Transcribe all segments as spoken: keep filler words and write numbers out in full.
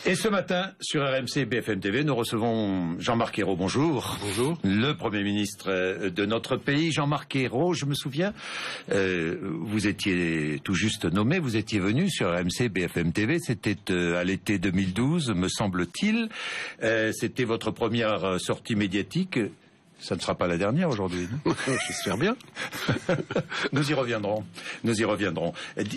Et ce matin, sur R M C et B F M T V, nous recevons Jean-Marc Ayrault. Bonjour. Bonjour. Le Premier ministre de notre pays. Jean-Marc Ayrault, je me souviens, euh, vous étiez tout juste nommé, vous étiez venu sur R M C, B F M T V, c'était euh, à l'été deux mille douze, me semble-t-il. Euh, c'était votre première sortie médiatique. Ça ne sera pas la dernière aujourd'hui, non? J'espère bien. Nous y reviendrons. Nous y reviendrons.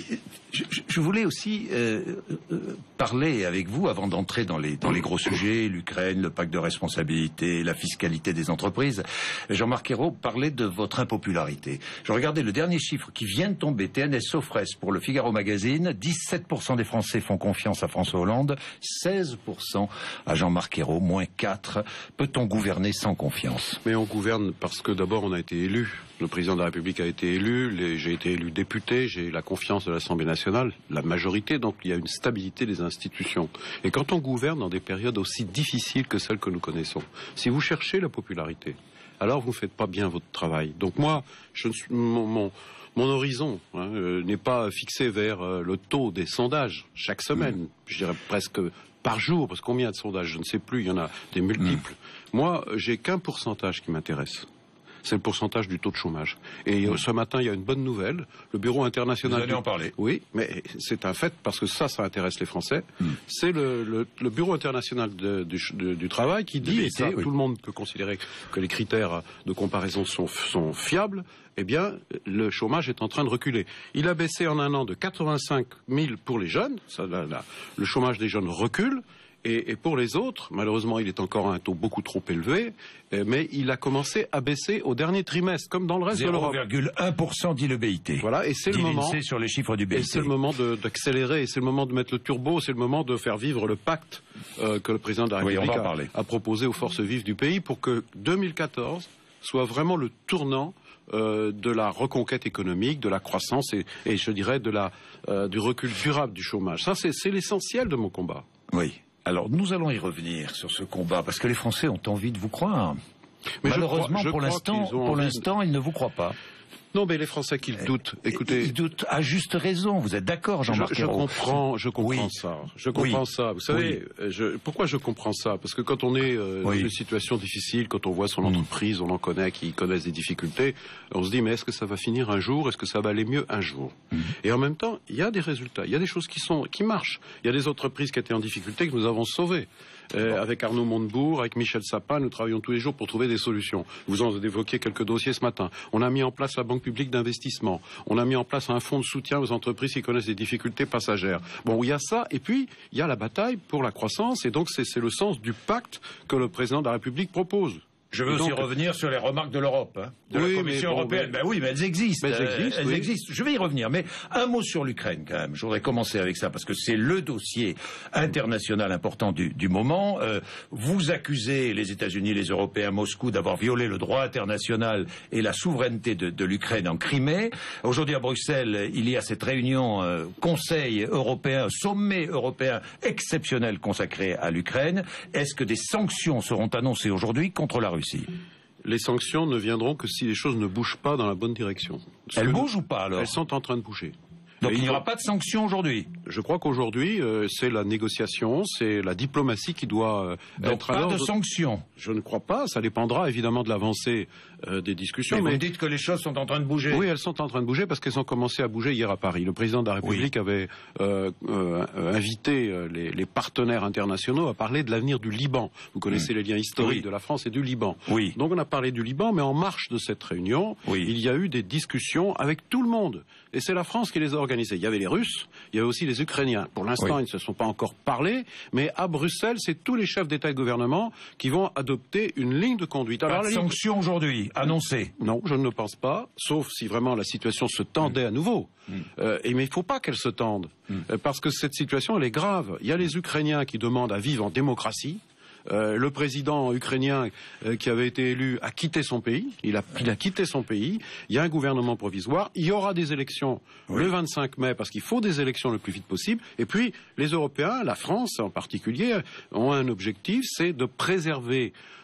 Je, je voulais aussi euh, euh, parler avec vous, avant d'entrer dans les, dans les gros sujets, l'Ukraine, le pacte de responsabilité, la fiscalité des entreprises. Jean-Marc Ayrault, parler de votre impopularité. Je regardais le dernier chiffre qui vient de tomber, T N S Sofres pour le Figaro Magazine. dix-sept pour cent des Français font confiance à François Hollande, seize pour cent à Jean-Marc Ayrault, moins quatre. Peut-on gouverner sans confiance? Mais on gouverne parce que d'abord on a été élu. Le président de la République a été élu, j'ai été élu député, j'ai la confiance de l'Assemblée nationale, la majorité, donc il y a une stabilité des institutions. Et quand on gouverne dans des périodes aussi difficiles que celles que nous connaissons, si vous cherchez la popularité, alors vous ne faites pas bien votre travail. Donc moi, je ne suis, mon, mon, mon horizon hein, euh, n'est pas fixé vers euh, le taux des sondages chaque semaine, mmh. je dirais presque par jour, parce que combien de sondages, je ne sais plus, il y en a des multiples. Mmh. Moi, j'ai qu'un pourcentage qui m'intéresse. C'est le pourcentage du taux de chômage. Et mmh. ce matin, il y a une bonne nouvelle. Le Bureau international... Vous allez en parler. Oui, mais c'est un fait, parce que ça, ça intéresse les Français. Mmh. C'est le, le, le Bureau international de, du, de, du travail qui dit, et ça, oui. tout le monde peut considérer que les critères de comparaison sont, sont fiables, eh bien, le chômage est en train de reculer. Il a baissé en un an de quatre-vingt-cinq mille pour les jeunes. Ça, là, là, le chômage des jeunes recule. Et, et pour les autres, malheureusement, il est encore à un taux beaucoup trop élevé, mais il a commencé à baisser au dernier trimestre, comme dans le reste de l'Europe. zéro virgule un pour cent dit le B I T. Voilà, et c'est le moment. sur les chiffres du B I T. Et c'est le moment d'accélérer, et c'est le moment de mettre le turbo, c'est le moment de faire vivre le pacte euh, que le président de la République oui, a, a proposé aux forces vives du pays pour que deux mille quatorze soit vraiment le tournant euh, de la reconquête économique, de la croissance et, et je dirais de la, euh, du recul durable du chômage. Ça, c'est l'essentiel de mon combat. Oui. Alors, nous allons y revenir sur ce combat, parce que les Français ont envie de vous croire. Mais malheureusement, je crois, je pour l'instant, pour l'instant, de... ils ne vous croient pas. Non, mais les Français qui doutent, écoutez... Ils doutent à juste raison, vous êtes d'accord, Jean-Marc Ayrault? Je comprends, je comprends oui. ça, je comprends oui. ça. Vous savez, oui. je, pourquoi je comprends ça? Parce que quand on est euh, oui. dans une situation difficile, quand on voit son entreprise, mmh. on en connaît, qui connaissent des difficultés, on se dit, mais est-ce que ça va finir un jour? Est-ce que ça va aller mieux un jour? mmh. Et en même temps, il y a des résultats, il y a des choses qui, sont, qui marchent. Il y a des entreprises qui étaient en difficulté que nous avons sauvées. Euh, avec Arnaud Montebourg, avec Michel Sapin, nous travaillons tous les jours pour trouver des solutions. Vous en évoquiez quelques dossiers ce matin. On a mis en place la Banque publique d'investissement. On a mis en place un fonds de soutien aux entreprises qui connaissent des difficultés passagères. Bon, il y a ça, et puis il y a la bataille pour la croissance, et donc c'est le sens du pacte que le président de la République propose. Je veux donc aussi revenir sur les remarques de l'Europe, hein, de oui, la Commission bon, européenne. Mais... Ben oui, mais elles existent. Mais elles existent, elles oui. existent. Je vais y revenir. Mais un mot sur l'Ukraine, quand même. Je voudrais commencer avec ça, parce que c'est le dossier international important du, du moment. Euh, vous accusez les États-Unis, les Européens, Moscou, d'avoir violé le droit international et la souveraineté de, de l'Ukraine en Crimée. Aujourd'hui, à Bruxelles, il y a cette réunion euh, Conseil européen, sommet européen exceptionnel consacré à l'Ukraine. Est-ce que des sanctions seront annoncées aujourd'hui contre la Russie? Les sanctions ne viendront que si les choses ne bougent pas dans la bonne direction. Elles bougent ou pas alors? Elles sont en train de bouger. Donc il n'y aura pas de sanctions aujourd'hui? Je crois qu'aujourd'hui, euh, c'est la négociation, c'est la diplomatie qui doit euh, Donc être pas à l'ordre. de sanctions? Je ne crois pas, ça dépendra évidemment de l'avancée euh, des discussions. Mais, mais vous dites que les choses sont en train de bouger? Oui, elles sont en train de bouger parce qu'elles ont commencé à bouger hier à Paris. Le président de la République oui. avait euh, euh, invité euh, les, les partenaires internationaux à parler de l'avenir du Liban. Vous connaissez mmh. les liens historiques oui. de la France et du Liban. Oui. Donc on a parlé du Liban, mais en marge de cette réunion, oui. il y a eu des discussions avec tout le monde. Et c'est la France qui les a organisées. Il y avait les Russes, il y avait aussi les Ukrainiens. Pour l'instant, oui. ils ne se sont pas encore parlé, mais à Bruxelles, c'est tous les chefs d'État et de gouvernement qui vont adopter une ligne de conduite. Alors, pas de sanctions aujourd'hui annoncées? Non, je ne le pense pas, sauf si vraiment la situation se tendait mmh. à nouveau. Mmh. Euh, et, mais il ne faut pas qu'elle se tende, mmh. euh, parce que cette situation, elle est grave. Il y a les Ukrainiens qui demandent à vivre en démocratie. Euh, le président ukrainien euh, qui avait été élu a quitté son pays, il a, il a quitté son pays, il y a un gouvernement provisoire, il y aura des élections oui. le vingt-cinq mai parce qu'il faut des élections le plus vite possible, et puis les Européens, la France en particulier, ont un objectif, c'est de préserver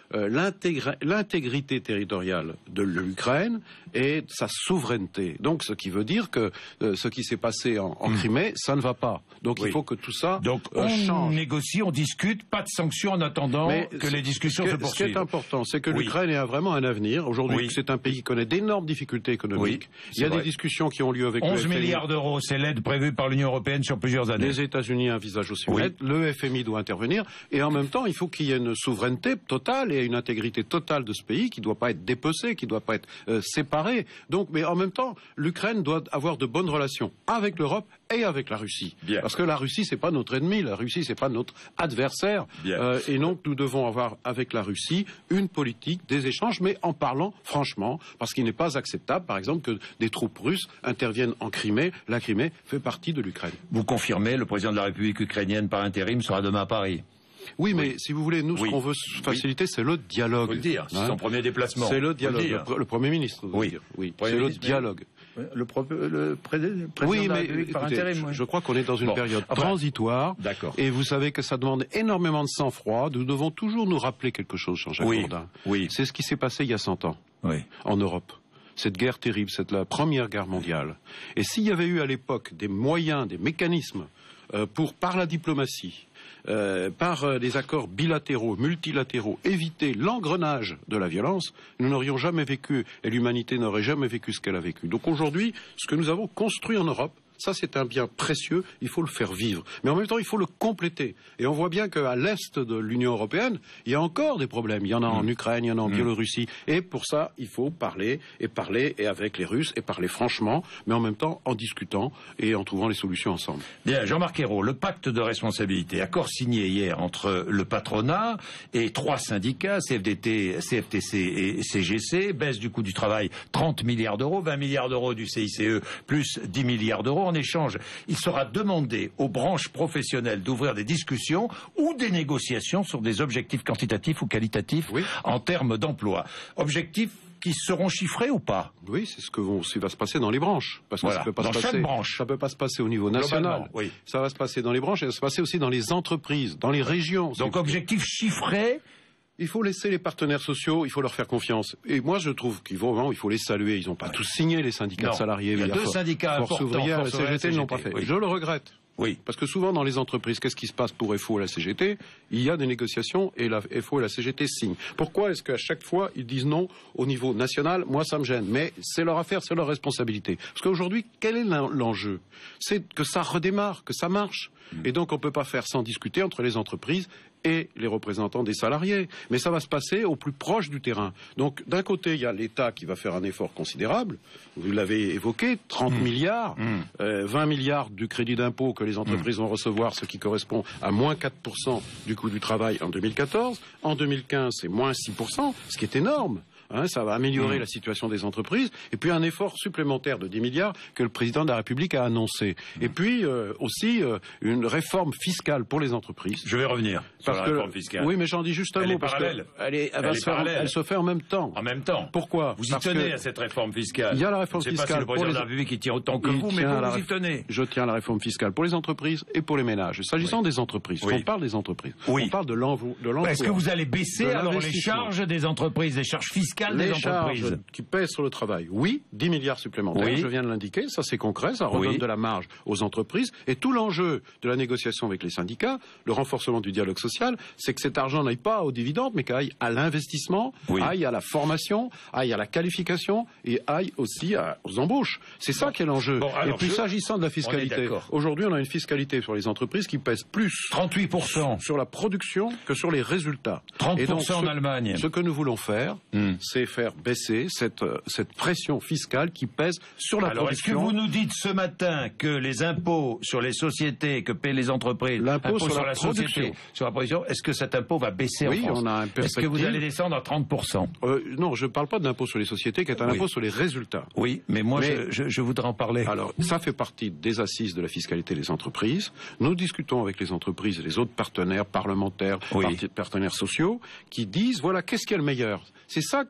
euh, l'intégrité territoriale de l'Ukraine et sa souveraineté. Donc, ce qui veut dire que euh, ce qui s'est passé en, en mmh. Crimée, ça ne va pas. Donc, oui. il faut que tout ça Donc, euh, on change. négocie, on discute, pas de sanctions en attendant Mais que les discussions que, se poursuivent. Ce qui est important, c'est que oui. l'Ukraine a vraiment un avenir. Aujourd'hui, oui. c'est un pays qui connaît d'énormes difficultés économiques. Oui, il y a vrai. des discussions qui ont lieu avec le F M I. onze milliards d'euros, c'est l'aide prévue par l'Union européenne sur plusieurs années. Les États-Unis envisagent aussi une aide. Le F M I doit intervenir. Et en même temps, il faut qu'il y ait une souveraineté totale et une intégrité totale de ce pays qui ne doit pas être dépecé, qui ne doit pas être euh, séparé. Donc, mais en même temps, l'Ukraine doit avoir de bonnes relations avec l'Europe et avec la Russie. Bien. Parce que la Russie, c'est pas notre ennemi, la Russie, c'est pas notre adversaire. Euh, et donc, nous devons avoir avec la Russie une politique, des échanges, mais en parlant franchement, parce qu'il n'est pas acceptable, par exemple, que des troupes russes interviennent en Crimée. La Crimée fait partie de l'Ukraine. Vous confirmez, le président de la République ukrainienne par intérim sera demain à Paris. Oui, mais oui. si vous voulez, nous, ce oui. qu'on veut faciliter, oui. c'est le dialogue. Il faut le dire, c'est hein son premier déplacement. C'est le dialogue. Le, le, le Premier ministre, oui. Dire. oui. C'est le dialogue. Le, pro, le président oui, de la mais, République par écoutez, intérim. Oui. Je crois qu'on est dans une bon. période enfin, transitoire. D'accord. Et vous savez que ça demande énormément de sang-froid. Nous devons toujours nous rappeler quelque chose, Jean-Jacques oui. Bourdin. Oui. C'est ce qui s'est passé il y a cent ans oui. en Europe. Cette guerre terrible, c'est la première guerre mondiale. Et s'il y avait eu à l'époque des moyens, des mécanismes euh, pour, par la diplomatie, Euh, par euh, des accords bilatéraux, multilatéraux, éviter l'engrenage de la violence, nous n'aurions jamais vécu, et l'humanité n'aurait jamais vécu ce qu'elle a vécu. Donc aujourd'hui, ce que nous avons construit en Europe, ça c'est un bien précieux, il faut le faire vivre. Mais en même temps, il faut le compléter. Et on voit bien qu'à l'est de l'Union européenne, il y a encore des problèmes. Il y en a en mmh. Ukraine, il y en a en mmh. Biélorussie. Et pour ça, il faut parler, et parler, et avec les Russes, et parler franchement, mais en même temps en discutant et en trouvant les solutions ensemble. Bien, Jean-Marc Ayrault, le pacte de responsabilité, accord signé hier entre le patronat et trois syndicats, C F D T, C F T C et C G C, baisse du coût du travail, trente milliards d'euros, vingt milliards d'euros du C I C E, plus dix milliards d'euros. En échange, il sera demandé aux branches professionnelles d'ouvrir des discussions ou des négociations sur des objectifs quantitatifs ou qualitatifs oui. en termes d'emploi. Objectifs qui seront chiffrés ou pas? Oui, c'est ce que vont, ce qui va se passer dans les branches. Parce que voilà. ça peut pas dans se chaque passer, branche. Ça peut pas se passer au niveau national. Oui. Ça va se passer dans les branches et ça va se passer aussi dans les entreprises, dans les régions. Donc objectifs chiffrés. Il faut laisser les partenaires sociaux, il faut leur faire confiance. Et moi, je trouve qu'il faut, il faut les saluer. Ils n'ont pas ouais. tous signé, les syndicats non. de salariés. Il y a deux for, syndicats Force ouvrière, la C G T ne l'ont pas fait. Oui. Je le regrette. Oui. Parce que souvent, dans les entreprises, qu'est-ce qui se passe pour F O et la C G T? Il y a des négociations et la F O et la C G T signent. Pourquoi est-ce qu'à chaque fois, ils disent non au niveau national? Moi, ça me gêne. Mais c'est leur affaire, c'est leur responsabilité. Parce qu'aujourd'hui, quel est l'enjeu? C'est que ça redémarre, que ça marche. Mmh. Et donc, on ne peut pas faire sans discuter entre les entreprises et les représentants des salariés. Mais ça va se passer au plus proche du terrain. Donc, d'un côté, il y a l'État qui va faire un effort considérable. Vous l'avez évoqué, trente mmh. milliards, mmh. Euh, vingt milliards du crédit d'impôt que les entreprises mmh. vont recevoir, ce qui correspond à moins quatre pour cent du coût du travail en deux mille quatorze. En deux mille quinze, c'est moins six pour cent, ce qui est énorme. Hein, ça va améliorer mmh. la situation des entreprises. Et puis un effort supplémentaire de dix milliards que le président de la République a annoncé. Mmh. Et puis euh, aussi euh, une réforme fiscale pour les entreprises. Je vais revenir sur parce la que, réforme fiscale. Oui, mais j'en dis juste un elle mot. Est parce parallèle. Elle, est, elle, elle, est faire, elle se fait en même temps. En même temps. Pourquoi? Vous y parce tenez que à cette réforme fiscale. Il y a la réforme fiscale. Je ne sais pas si le président les... de la République y tient autant que il vous, mais vous, la... vous y tenez. Je tiens à la réforme fiscale pour les entreprises et pour les ménages. S'agissant oui. des entreprises, oui. on parle des entreprises. Oui. On parle de l'emploi. Est-ce que vous allez baisser alors les charges des entreprises, les charges fiscales les des entreprises charges qui pèsent sur le travail? Oui, dix milliards supplémentaires, oui. je viens de l'indiquer, ça c'est concret, ça redonne oui. de la marge aux entreprises. Et tout l'enjeu de la négociation avec les syndicats, le renforcement du dialogue social, c'est que cet argent n'aille pas aux dividendes, mais qu'il aille à l'investissement, oui. aille à la formation, aille à la qualification et aille aussi à, aux embauches. C'est ça bon. qui est l'enjeu. Bon, et puis je... s'agissant de la fiscalité, aujourd'hui on a une fiscalité sur les entreprises qui pèse plus trente-huit pour cent sur la production que sur les résultats. trente pour cent et donc, ce, en Allemagne. Ce que nous voulons faire, mm. c'est faire baisser cette, cette pression fiscale qui pèse sur la Alors, production. Alors, est-ce que vous nous dites ce matin que les impôts sur les sociétés que paient les entreprises, l'impôt sur, sur la, la société, sur la production, est-ce que cet impôt va baisser oui, en France? On a un Est-ce que vous allez descendre à trente pour cent? euh, Non, je ne parle pas d'impôt sur les sociétés, qui est un oui. impôt sur les résultats. Oui, mais moi, mais, je, je, je voudrais en parler. Alors, ça fait partie des assises de la fiscalité des entreprises. Nous discutons avec les entreprises et les autres partenaires parlementaires, oui. partenaires sociaux, qui disent, voilà, qu'est-ce qui est le meilleur? C'est ça que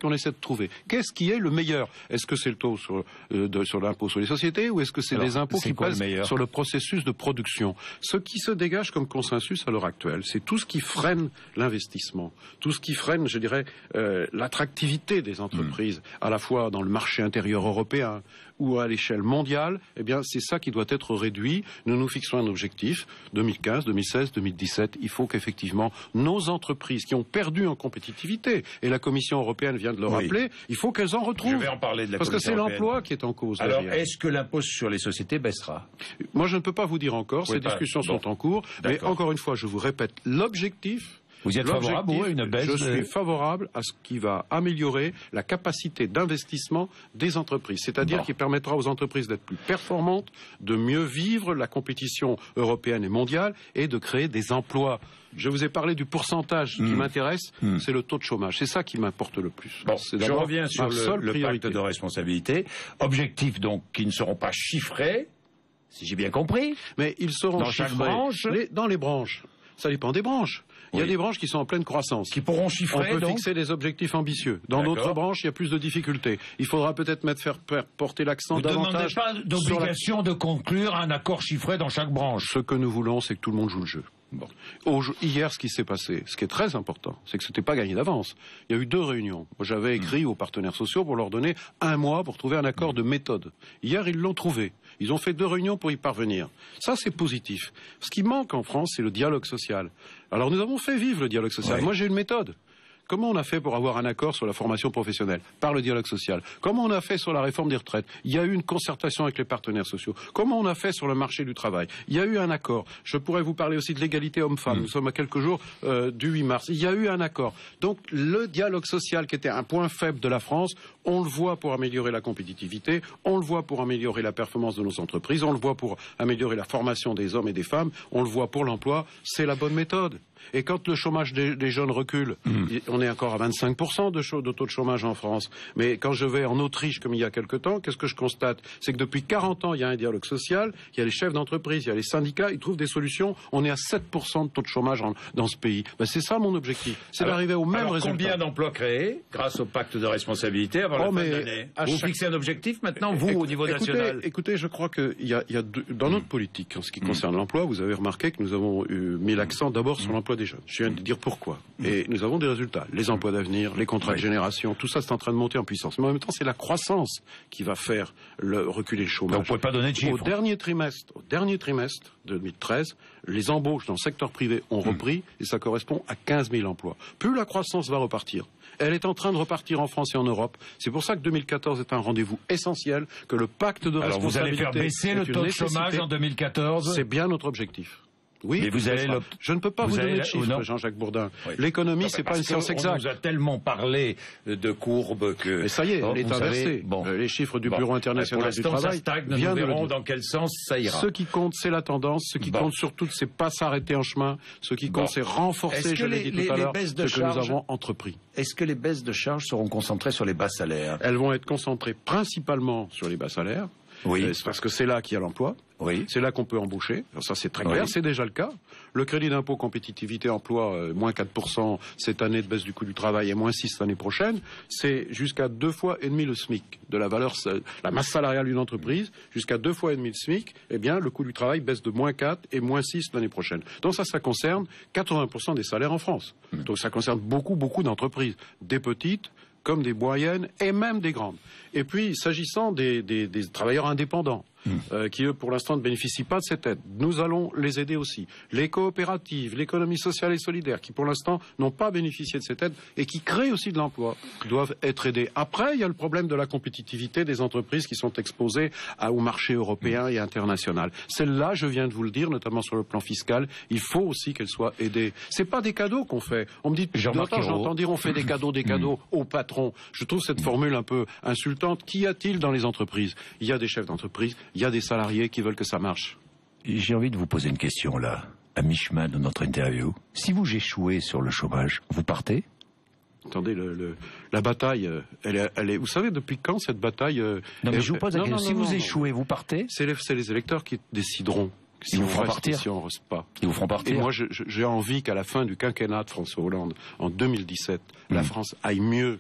qu'on essaie de trouver. Qu'est-ce qui est le meilleur? Est-ce que c'est le taux sur, euh, de, sur l'impôt sur les sociétés ou est-ce que c'est des impôts qui pèsent sur le processus de production? Ce qui se dégage comme consensus à l'heure actuelle, c'est tout ce qui freine l'investissement, tout ce qui freine, je dirais, euh, l'attractivité des entreprises, mmh. à la fois dans le marché intérieur européen ou à l'échelle mondiale. Eh bien, c'est ça qui doit être réduit. Nous nous fixons un objectif, deux mille quinze, deux mille seize, deux mille dix-sept. Il faut qu'effectivement, nos entreprises qui ont perdu en compétitivité, et la Commission européenne vient de le oui. rappeler, il faut qu'elles en retrouvent. Je vais en parler de la Parce Commission que c'est européenne. l'emploi qui est en cause. Alors, derrière. est-ce que l'impôt sur les sociétés baissera? Moi, je ne peux pas vous dire encore. Oui, Ces pas... discussions bon. sont en cours. Mais encore une fois, je vous répète, l'objectif... Vous y êtes favorable ou à une baisse? Je suis favorable à ce qui va améliorer la capacité d'investissement des entreprises. C'est-à-dire bon. qui permettra aux entreprises d'être plus performantes, de mieux vivre la compétition européenne et mondiale et de créer des emplois. Je vous ai parlé du pourcentage mmh. qui m'intéresse, mmh. c'est le taux de chômage. C'est ça qui m'importe le plus. Bon, je reviens sur le, le pacte de responsabilité. Objectifs donc qui ne seront pas chiffrés, si j'ai bien compris. Mais ils seront dans chiffrés chaque branche. Les, dans les branches. Ça dépend des branches. Il y a oui. des branches qui sont en pleine croissance. Qui pourront chiffrer, On peut donc fixer des objectifs ambitieux. Dans d'autres branches, il y a plus de difficultés. Il faudra peut-être mettre faire porter l'accent davantage... Vous ne demandez pas d'obligation la... de conclure un accord chiffré dans chaque branche. Ce que nous voulons, c'est que tout le monde joue le jeu. Bon. Au, hier, ce qui s'est passé, ce qui est très important, c'est que ce n'était pas gagné d'avance. Il y a eu deux réunions. Moi, j'avais écrit mmh. aux partenaires sociaux pour leur donner un mois pour trouver un accord de méthode. Hier, ils l'ont trouvé. Ils ont fait deux réunions pour y parvenir. Ça, c'est positif. Ce qui manque en France, c'est le dialogue social. Alors, nous avons fait vivre le dialogue social. Ouais. Moi, j'ai une méthode. Comment on a fait pour avoir un accord sur la formation professionnelle? Par le dialogue social. Comment on a fait sur la réforme des retraites? Il y a eu une concertation avec les partenaires sociaux. Comment on a fait sur le marché du travail? Il y a eu un accord. Je pourrais vous parler aussi de l'égalité homme-femme. Mmh. Nous sommes à quelques jours euh, du huit mars. Il y a eu un accord. Donc le dialogue social qui était un point faible de la France, on le voit pour améliorer la compétitivité, on le voit pour améliorer la performance de nos entreprises, on le voit pour améliorer la formation des hommes et des femmes, on le voit pour l'emploi. C'est la bonne méthode. Et quand le chômage des, des jeunes recule, mmh. on est encore à vingt-cinq pour cent de, de taux de chômage en France. Mais quand je vais en Autriche, comme il y a quelque temps, qu'est-ce que je constate? C'est que depuis quarante ans, il y a un dialogue social, il y a les chefs d'entreprise, il y a les syndicats, ils trouvent des solutions. On est à sept pour cent de taux de chômage en, dans ce pays. Ben, c'est ça mon objectif, c'est d'arriver au même alors résultat. Combien d'emplois créés grâce au pacte de responsabilité avant oh, la fin de l'année? Vous chaque... fixez un objectif maintenant, vous, Écoute, au niveau écoutez, national? Écoutez, je crois qu'il y a, y a deux, dans notre politique, en ce qui concerne mmh. l'emploi, vous avez remarqué que nous avons eu, mis l'accent d'abord sur mmh. l'emploi des jeunes. Je viens de dire pourquoi. Et nous avons des résultats. Les emplois d'avenir, les contrats oui. de génération, tout ça c'est en train de monter en puissance. Mais en même temps, c'est la croissance qui va faire le, reculer le chômage. Donc, vous ne pouvez pas donner de chiffres. Au dernier trimestre, au dernier trimestre de deux mille treize, les embauches dans le secteur privé ont repris mmh. et ça correspond à quinze mille emplois. Plus la croissance va repartir. Elle est en train de repartir en France et en Europe. C'est pour ça que deux mille quatorze est un rendez-vous essentiel, que le pacte de Alors responsabilité... Alors vous allez faire baisser le taux de chômage en deux mille quatorze? C'est bien notre objectif. Oui, mais vous allez le... je ne peux pas vous, vous donner de chiffres, Jean-Jacques Bourdin. Oui. L'économie, c'est pas une science exacte. On nous a tellement parlé de courbes que... Mais ça y est, bon, elle est inversée. Bon. Les chiffres du bon. Bureau international du travail... Ça stagne, nous verrons dans quel sens ça ira. Ce qui compte, c'est la tendance. Ce qui bon. compte surtout, c'est pas s'arrêter en chemin. Ce qui compte, bon. c'est renforcer, je l'ai dit tout à l'heure, ce que charge... nous avons entrepris. Est-ce que les baisses de charges seront concentrées sur les bas salaires? Elles vont être concentrées principalement sur les bas salaires. Oui. C'est parce que c'est là qu'il y a l'emploi. Oui. C'est là qu'on peut embaucher. Alors ça, c'est très clair. Oui. C'est déjà le cas. Le crédit d'impôt compétitivité emploi, euh, moins quatre pour cent cette année de baisse du coût du travail et moins six l'année prochaine. C'est jusqu'à deux fois et demi le SMIC de la valeur, la masse salariale d'une entreprise. Jusqu'à deux fois et demi le SMIC. Eh bien, le coût du travail baisse de moins quatre et moins six l'année prochaine. Donc ça, ça concerne quatre-vingts pour cent des salaires en France. Mmh. Donc ça concerne beaucoup, beaucoup d'entreprises. Des petites, comme des moyennes et même des grandes. Et puis, s'agissant des, des, des travailleurs indépendants, mmh. euh, qui eux, pour l'instant, ne bénéficient pas de cette aide, nous allons les aider aussi. Les coopératives, l'économie sociale et solidaire, qui pour l'instant n'ont pas bénéficié de cette aide et qui créent aussi de l'emploi, doivent être aidés. Après, il y a le problème de la compétitivité des entreprises qui sont exposées à, au marché européen mmh. et international. Celle-là, je viens de vous le dire, notamment sur le plan fiscal, il faut aussi qu'elles soient aidées. C'est pas des cadeaux qu'on fait. On me dit, j'entends dire, on fait des cadeaux, des cadeaux mmh. aux patrons. Je trouve cette formule un peu insultante. Qu'y a-t-il dans les entreprises? Il y a des chefs d'entreprise, il y a des salariés qui veulent que ça marche. J'ai envie de vous poser une question là, à mi-chemin de notre interview. Si vous échouez sur le chômage, vous partez? Attendez, le, le, la bataille, elle est, elle est... Vous savez depuis quand cette bataille... Euh, non mais elle, je vous pose la question, si non, vous non, échouez, vous partez? C'est les, les électeurs qui décideront. Si Ils on vous feront reste, partir. Si on reste pas. Ils vous feront partir. Et moi, j'ai envie qu'à la fin du quinquennat de François Hollande, en deux mille dix-sept, mmh. la France aille mieux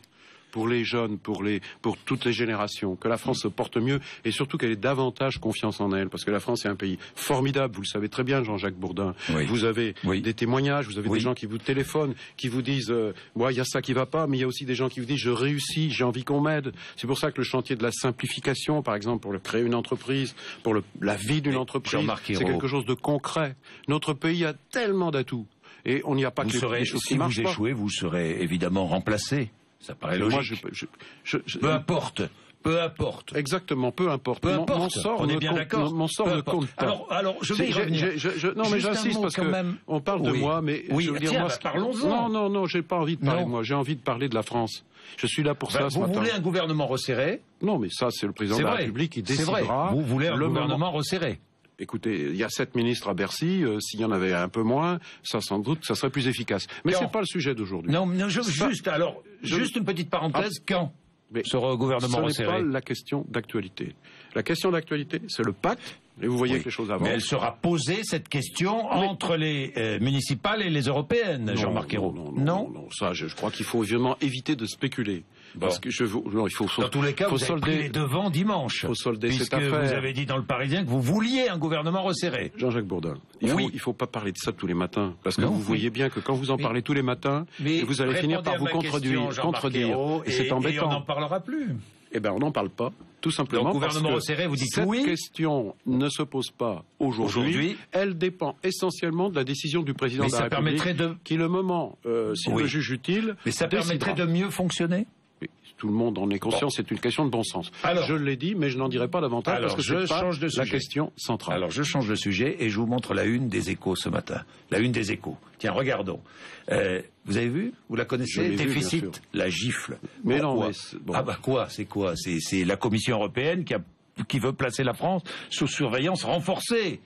pour les jeunes, pour, les, pour toutes les générations, que la France se porte mieux et surtout qu'elle ait davantage confiance en elle. Parce que la France est un pays formidable, vous le savez très bien, Jean-Jacques Bourdin. Oui. Vous avez oui. des témoignages, vous avez oui. des gens qui vous téléphonent, qui vous disent euh, « moi, il y a ça qui va pas », mais il y a aussi des gens qui vous disent « je réussis, j'ai envie qu'on m'aide ». C'est pour ça que le chantier de la simplification, par exemple, pour le, créer une entreprise, pour le, la vie d'une entreprise, c'est quelque chose de concret. Notre pays a tellement d'atouts. Et on n'y a pas vous que serez, les choses si qui marchent vous pas. échouez, vous serez évidemment remplacé. Ça paraît logique. Moi, je, je, je, je, peu importe. Peu importe. Exactement, peu importe. Peu importe. Mon, mon sort on est bien d'accord. Mon, mon sort ne compte pas. Alors, alors je vais y revenir. Je, je, je, non, mais j'insiste parce que même... on parle de oui. moi, mais oui, je veux tiens, dire moi. Bah, parlons-en. Non, non, non, j'ai pas envie de parler non. de moi. J'ai envie de parler de la France. Je suis là pour bah, ça ce vous matin. Vous voulez un gouvernement resserré? Non, mais ça, c'est le président de la République qui décidera. C'est vrai. Vous voulez un le gouvernement moment... resserré? Écoutez, il y a sept ministres à Bercy. Euh, S'il y en avait un peu moins, ça sans doute, ça serait plus efficace. Mais c'est pas le sujet d'aujourd'hui. Non, non je, juste pas... alors, je... juste une petite parenthèse. Ah. Quand mais sera le gouvernement resserré? Ce n'est pas la question d'actualité. La question d'actualité, c'est le pacte. Et vous voyez oui. que les choses avancent. Mais elle sera posée, cette question, mais... entre les euh, municipales et les européennes, Jean-Marc Ayrault. Non, non, non, non, non, ça, je, je crois qu'il faut évidemment éviter de spéculer. Bon. Parce que je non, il faut, dans tous les cas, faut vous solder, avez pris les devants dimanche. Faut solder puisque cette affaire. Vous avez dit dans le Parisien que vous vouliez un gouvernement resserré. Jean-Jacques Bourdin, il oui. faut, il faut pas parler de ça tous les matins, parce que non, vous oui. voyez bien que quand vous en mais, parlez tous les matins, mais vous allez finir par vous contredire, contredire, et, et c'est embêtant. Et on n'en parlera plus. Eh bien, on n'en parle pas, tout simplement. Donc, gouvernement parce que resserré, vous dites cette oui. Cette question ne se pose pas aujourd'hui. Aujourd'hui. Elle dépend essentiellement de la décision du président mais de la ça République, permettrait de... qui, le moment, euh, s'il oui. le juge utile, mais ça décidera. permettrait de mieux fonctionner. Tout le monde en est conscient, bon. c'est une question de bon sens. Alors, je l'ai dit, mais je n'en dirai pas davantage alors, parce que c'est pas de la question centrale. Alors je change de sujet et je vous montre la une des Échos ce matin. La une des Échos. Tiens, regardons. Euh, vous avez vu? Vous la connaissez? Déficit, vu, la gifle. Mais Pourquoi? non, mais bon. Ah bah quoi? C'est quoi? C'est la Commission européenne qui, a, qui veut placer la France sous surveillance renforcée.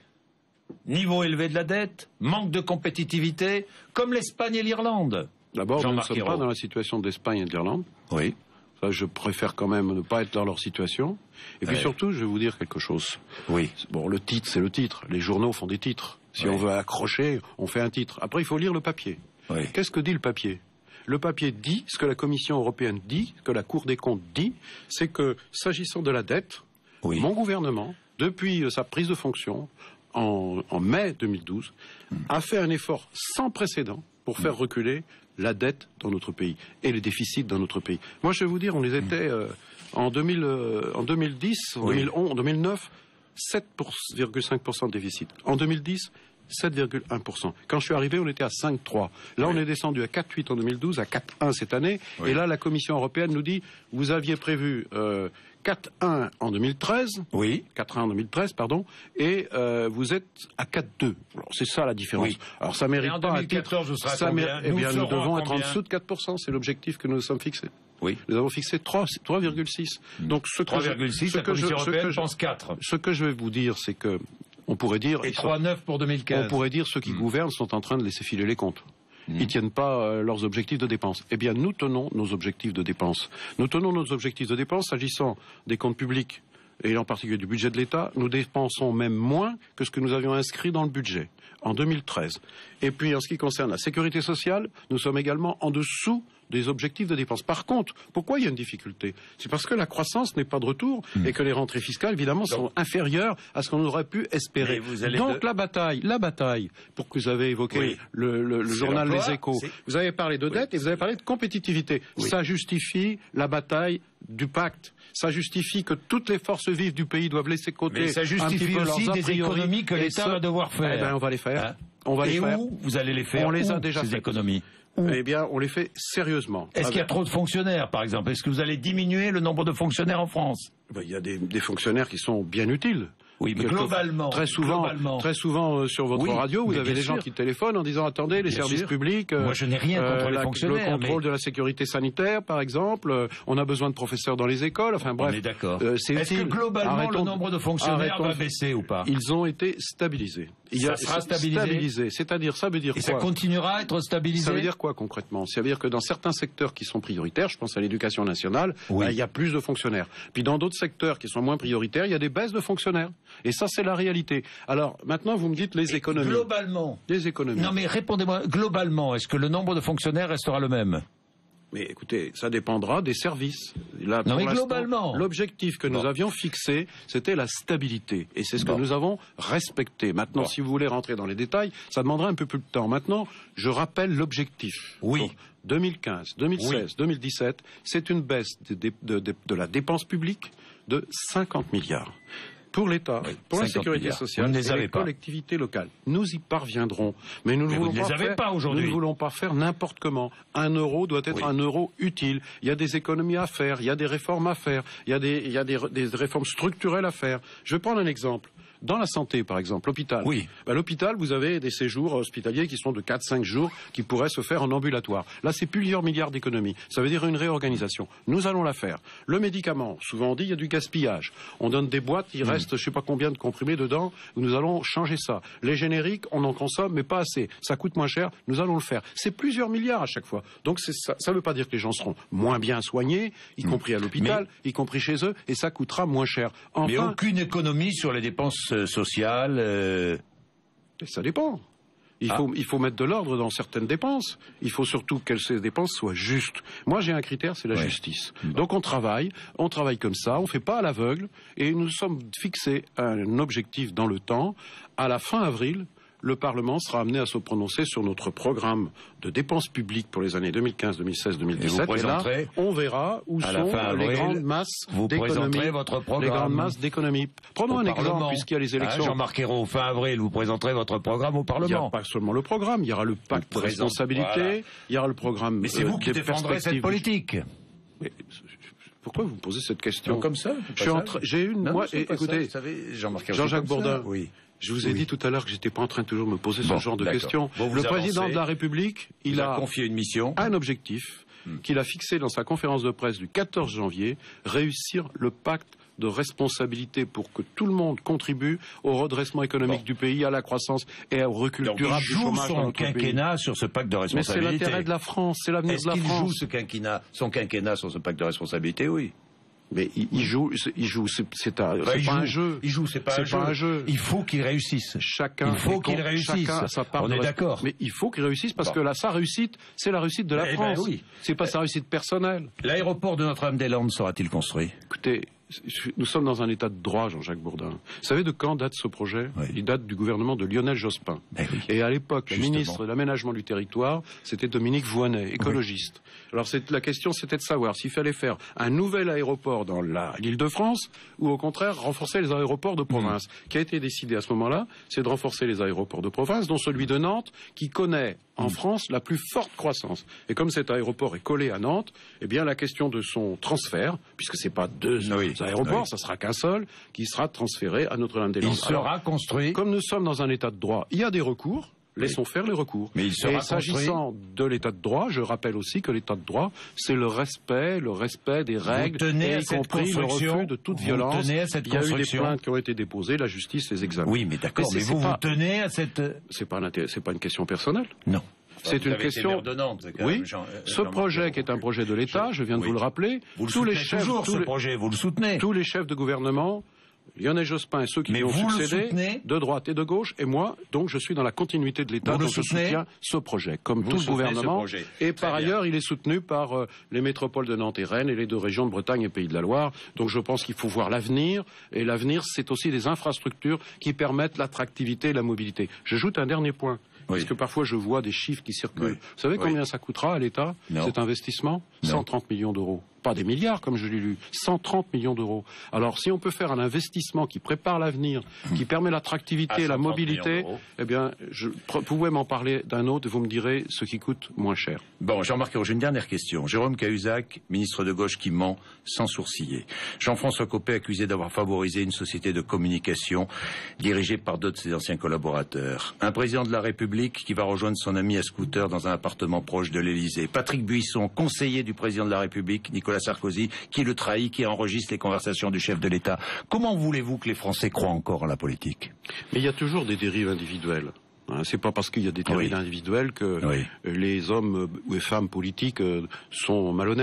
Niveau élevé de la dette, manque de compétitivité, comme l'Espagne et l'Irlande. D'abord, nous ne sommes pas dans la situation d'Espagne et de l'Irlande. Oui. Ça, je préfère quand même ne pas être dans leur situation. Et puis ouais. surtout, je vais vous dire quelque chose. Oui. Bon, le titre, c'est le titre. Les journaux font des titres. Si oui. on veut accrocher, on fait un titre. Après, il faut lire le papier. Oui. Qu'est-ce que dit le papier? Le papier dit, ce que la Commission européenne dit, ce que la Cour des comptes dit, c'est que, s'agissant de la dette, oui. mon gouvernement, depuis sa prise de fonction, en, en mai deux mille douze, mmh. a fait un effort sans précédent pour faire reculer la dette dans notre pays et les déficits dans notre pays. Moi, je vais vous dire, on les était euh, en, deux mille, euh, en deux mille dix, en oui. deux mille onze, en deux mille neuf, sept virgule cinq pour cent de déficit. En deux mille dix, sept virgule un pour cent. Quand je suis arrivé, on était à cinq virgule trois. Là, oui. on est descendu à quatre virgule huit en deux mille douze, à quatre virgule un cette année. Oui. Et là, la Commission européenne nous dit, vous aviez prévu euh, quatre virgule un en deux mille treize. Oui. quatre virgule un en deux mille treize, pardon. Et euh, vous êtes à quatre virgule deux. Alors, c'est ça la différence. Oui. Alors, ça mérite pas un titre. Ça mérite, eh bien, nous, nous devons être en dessous de quatre pour cent. C'est l'objectif que nous nous sommes fixés. Oui. Nous avons fixé trois virgule six. Mmh. Donc, ce trois virgule six, la Commission européenne pense quatre. Ce que je vais vous dire, c'est que on pourrait dire... Et trois virgule neuf pour deux mille quinze. On pourrait dire ceux qui mmh. gouvernent sont en train de laisser filer les comptes. Mmh. Ils tiennent pas euh, leurs objectifs de dépenses. Eh bien, nous tenons nos objectifs de dépenses. Nous tenons nos objectifs de dépenses s'agissant des comptes publics et en particulier du budget de l'État. Nous dépensons même moins que ce que nous avions inscrit dans le budget en deux mille treize. Et puis, en ce qui concerne la sécurité sociale, nous sommes également en dessous des objectifs de dépenses. Par contre, pourquoi il y a une difficulté? C'est parce que la croissance n'est pas de retour mmh. et que les rentrées fiscales, évidemment, sont Donc, inférieures à ce qu'on aurait pu espérer. Donc de... la bataille, la bataille, pour que vous avez évoqué oui. le, le, le journal Les Échos, vous avez parlé de dette oui. et vous avez parlé de compétitivité. Oui. Ça justifie la bataille du pacte. Ça justifie que toutes les forces vives du pays doivent laisser côté Mais ça justifie un aussi des économies que l'État va devoir faire. Eh ben, on va les faire. Hein on va et les faire. où vous allez les faire? On les a où, déjà ces fait. économies. Où eh bien, on les fait sérieusement. Est-ce qu'il y a trop de fonctionnaires, par exemple? Est-ce que vous allez diminuer le nombre de fonctionnaires en France? Ben, il y a des, des fonctionnaires qui sont bien utiles. Oui, mais globalement, très souvent, globalement. très souvent euh, sur votre oui, radio, vous avez des sûr. gens qui téléphonent en disant attendez, les bien services sûr. publics. Euh, Moi, je n'ai rien contre euh, les la, fonctionnaires. Le contrôle mais... de la sécurité sanitaire, par exemple. Euh, on a besoin de professeurs dans les écoles. Enfin bref. On est d'accord. Euh, Est-ce que globalement Arrêtons... le nombre de fonctionnaires Arrêtons... va baisser ou pas? Ils ont été stabilisés. Il y a... Ça sera stabilisé. stabilisé. C'est-à-dire, ça veut dire Et quoi? Ça continuera à être stabilisé. Ça veut dire quoi concrètement? Ça veut dire que dans certains secteurs qui sont prioritaires, je pense à l'éducation nationale, oui. ben, il y a plus de fonctionnaires. Puis dans d'autres secteurs qui sont moins prioritaires, il y a des baisses de fonctionnaires. Et ça, c'est la réalité. Alors, maintenant, vous me dites les Et économies. Globalement. Les économies. Non, mais répondez-moi. Globalement, est-ce que le nombre de fonctionnaires restera le même? Mais écoutez, ça dépendra des services. Là, non, mais globalement. L'objectif que bon. nous avions fixé, c'était la stabilité. Et c'est ce bon. que nous avons respecté. Maintenant, bon. si vous voulez rentrer dans les détails, ça demandera un peu plus de temps. Maintenant, je rappelle l'objectif. Oui. Pour deux mille quinze, deux mille seize, oui. deux mille dix-sept, c'est une baisse de, de, de, de, de la dépense publique de cinquante milliards. Pour l'État, oui, pour la sécurité milliards. sociale et les, les collectivités locales. Nous y parviendrons. Mais nous ne voulons pas, faire, pas nous ne voulons pas faire n'importe comment. Un euro doit être oui. un euro utile. Il y a des économies à faire, il y a des réformes à faire, il y a des, il y a des, des réformes structurelles à faire. Je vais prendre un exemple. Dans la santé, par exemple, l'hôpital. Oui. Ben, l'hôpital, vous avez des séjours hospitaliers qui sont de quatre à cinq jours, qui pourraient se faire en ambulatoire. Là, c'est plusieurs milliards d'économies. Ça veut dire une réorganisation. Nous allons la faire. Le médicament, souvent on dit, il y a du gaspillage. On donne des boîtes, il mmh. reste je ne sais pas combien de comprimés dedans. Nous allons changer ça. Les génériques, on en consomme, mais pas assez. Ça coûte moins cher. Nous allons le faire. C'est plusieurs milliards à chaque fois. Donc ça ne veut pas dire que les gens seront moins bien soignés, y mmh. compris à l'hôpital, mais... y compris chez eux, et ça coûtera moins cher. Enfin, mais aucune économie sur les dépenses sociales. Euh... Ça dépend. Il, ah. faut, il faut mettre de l'ordre dans certaines dépenses. Il faut surtout que ces dépenses soient justes. Moi, j'ai un critère, c'est la ouais. justice. Bon. Donc on travaille, on travaille comme ça, on ne fait pas à l'aveugle, et nous sommes fixés un objectif dans le temps. À la fin avril, le Parlement sera amené à se prononcer sur notre programme de dépenses publiques pour les années deux mille quinze, deux mille seize, deux mille dix-sept. Et, et là, on verra où sont avril, les grandes masses d'économie. Votre programme. Les grandes masses d'économie. Prenons un Parlement. exemple, puisqu'il y a les élections. Hein, Jean-Marc Ayrault, fin avril, vous présenterez votre programme au Parlement. Il n'y a pas seulement le programme, il y aura le pacte de responsabilité, voilà. il y aura le programme. Mais c'est euh, vous qui défendrez cette politique. Mais, pourquoi vous me posez cette question? Non, comme ça. J'ai une. Non, moi, et, écoutez, Jean-Marc Jean-Jacques Bourdin. Oui. Je vous ai oui. dit tout à l'heure que j'étais pas en train de toujours me poser bon, ce genre de questions. Bon, le avancez, président de la République, il a, a confié une mission, un objectif hmm. qu'il a fixé dans sa conférence de presse du quatorze janvier, réussir le pacte de responsabilité pour que tout le monde contribue au redressement économique bon. du pays, à la croissance et au recul Donc, durable il joue du chômage son dans notre quinquennat pays. sur ce pacte de responsabilité. Mais c'est l'intérêt de la France, c'est l'avenir de la France. Est-ce qu'il joue ce quinquennat, son quinquennat sur ce pacte de responsabilité? Oui. Mais il, il joue, il joue, c'est, c'est, un, bah, c'est il pas joue, un jeu. Il joue, c'est pas, c'est un, pas jeu. un jeu. Il faut qu'il réussisse. Chacun. Il faut qu'il réussisse. Chacun, sa part On est d'accord. Mais il faut qu'il réussisse parce bon. que là, sa réussite, c'est la réussite de la eh France. Ben oui. C'est pas sa réussite personnelle. L'aéroport de Notre-Dame-des-Landes sera-t-il construit? Écoutez, nous sommes dans un état de droit, Jean-Jacques Bourdin. Vous savez de quand date ce projet? Oui. Il date du gouvernement de Lionel Jospin. Ben oui. Et à l'époque, le Justement. ministre de l'aménagement du territoire, c'était Dominique Voynet, écologiste. Oui. Alors c'est, la question, c'était de savoir s'il fallait faire un nouvel aéroport dans la, l'Île-de-France ou au contraire renforcer les aéroports de province. Mmh. Qui a été décidé à ce moment-là, c'est de renforcer les aéroports de province, dont celui de Nantes, qui connaît en mmh. France la plus forte croissance. Et comme cet aéroport est collé à Nantes, eh bien la question de son transfert, puisque c'est pas deux oui. aéroports, oui. ça sera qu'un seul, qui sera transféré à Notre-Dame-des-Landes. Il sera Alors, construit. Comme nous sommes dans un état de droit, il y a des recours. Laissons oui. faire les recours. Mais il sera Et s'agissant construit... de l'état de droit, je rappelle aussi que l'état de droit, c'est le respect, le respect des règles, et y compris le refus de toute vous violence. Tenez à cette il y a eu des plaintes qui ont été déposées, la justice les examine. Oui, mais d'accord, mais, mais vous pas... vous tenez à cette... C'est pas, c'est pas une question personnelle. Non. C'est vous une question. De Nantes, oui. Jean, euh, ce projet qui est un projet de l'État, je, je viens de oui. vous le rappeler. Vous le tous les chefs, toujours, tous ce les, projet, vous le soutenez. Tous les chefs de gouvernement, Lionel Jospin et ceux qui lui ont succédé, de droite et de gauche, et moi, donc je suis dans la continuité de l'État, donc je soutiens ce projet, comme vous tout le gouvernement. Et Très par bien. ailleurs, il est soutenu par euh, les métropoles de Nantes et Rennes et les deux régions de Bretagne et Pays de la Loire. Donc je pense qu'il faut voir l'avenir, et l'avenir, c'est aussi des infrastructures qui permettent l'attractivité et la mobilité. J'ajoute un dernier point. Oui. Parce que parfois je vois des chiffres qui circulent. Oui. Vous savez combien oui. ça coûtera à l'État, non. cet investissement? Non. cent trente millions d'euros. Pas des milliards comme je l'ai lu, cent trente millions d'euros. Alors si on peut faire un investissement qui prépare l'avenir, mmh. qui permet l'attractivité et la mobilité, eh bien, je pouvais m'en parler d'un autre et vous me direz ce qui coûte moins cher. Bon, Jean-Marc Ayrault, j'ai une dernière question. Jérôme Cahuzac, ministre de gauche qui ment sans sourciller. Jean-François Copé accusé d'avoir favorisé une société de communication dirigée par d'autres de ses anciens collaborateurs. Un président de la République qui va rejoindre son ami à scooter dans un appartement proche de l'Élysée. Patrick Buisson, conseiller du président de la République, Nicolas Sarkozy, qui le trahit, qui enregistre les conversations du chef de l'État. Comment voulez-vous que les Français croient encore en la politique? Mais il y a toujours des dérives individuelles. C'est pas parce qu'il y a des dérives oui. individuelles que oui. les hommes ou les femmes politiques sont malhonnêtes.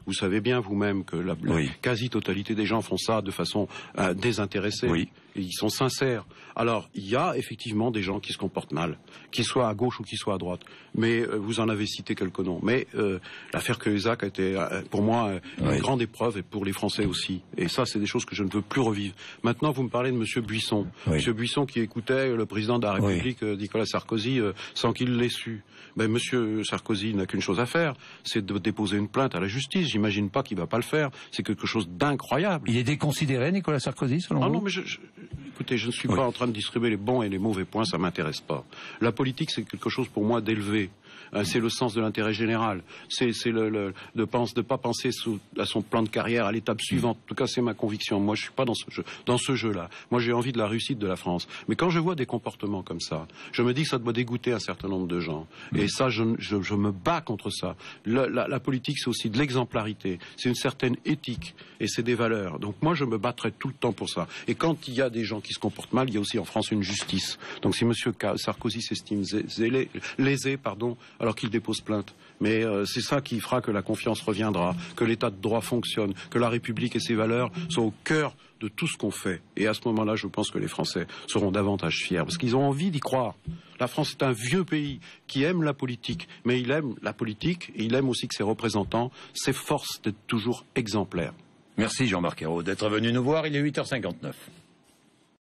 Vous savez bien vous-même que la, la oui. quasi-totalité des gens font ça de façon euh, désintéressée. Oui. Et ils sont sincères. Alors, il y a effectivement des gens qui se comportent mal, qu'ils soient à gauche ou qu'ils soient à droite. Mais euh, vous en avez cité quelques noms. Mais euh, l'affaire Cahuzac a été, euh, pour moi, euh, oui. une grande épreuve, et pour les Français aussi. Et ça, c'est des choses que je ne veux plus revivre. Maintenant, vous me parlez de M. Buisson. Oui. M. Buisson qui écoutait le président de la République, oui. euh, Nicolas Sarkozy, euh, sans qu'il l'ait su. Ben, M. Sarkozy n'a qu'une chose à faire, c'est de déposer une plainte à la justice. J'imagine pas qu'il va pas le faire. C'est quelque chose d'incroyable. Il est déconsidéré, Nicolas Sarkozy, selon ah vous? Non, mais je, je, écoutez, je ne suis oui. pas en train de distribuer les bons et les mauvais points, ça m'intéresse pas. La politique, c'est quelque chose pour moi d'élevé. C'est le sens de l'intérêt général. C'est le, le, de ne pas penser sous, à son plan de carrière à l'étape suivante. En tout cas, c'est ma conviction. Moi, je suis pas dans ce jeu, dans ce jeu-là. Moi, j'ai envie de la réussite de la France. Mais quand je vois des comportements comme ça, je me dis que ça doit dégoûter un certain nombre de gens. Et ça, je, je, je me bats contre ça. La, la, la politique, c'est aussi de l'exemplarité. C'est une certaine éthique et c'est des valeurs. Donc moi, je me battrai tout le temps pour ça. Et quand il y a des gens qui se comportent mal, il y a aussi en France une justice. Donc si M. Sarkozy s'estime zélé, lésé, pardon, alors qu'il dépose plainte. Mais euh, c'est ça qui fera que la confiance reviendra, que l'état de droit fonctionne, que la République et ses valeurs sont au cœur de tout ce qu'on fait. Et à ce moment-là, je pense que les Français seront davantage fiers, parce qu'ils ont envie d'y croire. La France est un vieux pays qui aime la politique, mais il aime la politique et il aime aussi que ses représentants s'efforcent d'être toujours exemplaires. Merci Jean-Marc Ayrault d'être venu nous voir, il est huit heures cinquante-neuf.